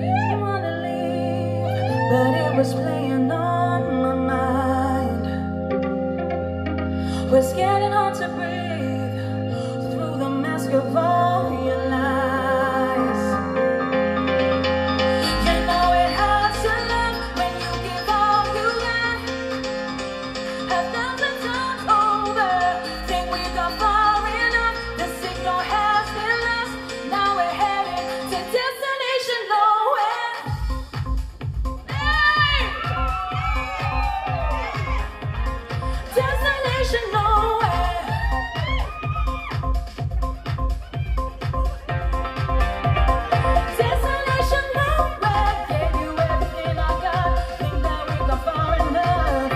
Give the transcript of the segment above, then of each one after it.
wanna leave, but it was playing on my mind. Was getting hard to breathe through the mask of all your lies. You know it hurts to love when you give all you got. 1,000 times over, think we got far enough. The signal has been lost. Now we're headed to destination nowhere. Hey! Destination nowhere. Destination nowhere. Gave you everything I got. Think that we got far enough.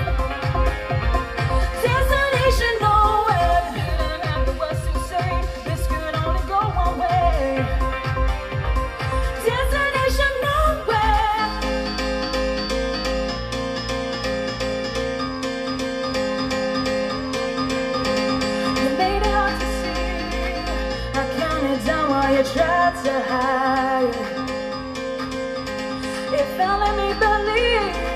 Destination nowhere. Didn't have the words to say. This could only go one way. Destination nowhere. You made it hard to see. I counted down while you tried to hide. It felt like me believe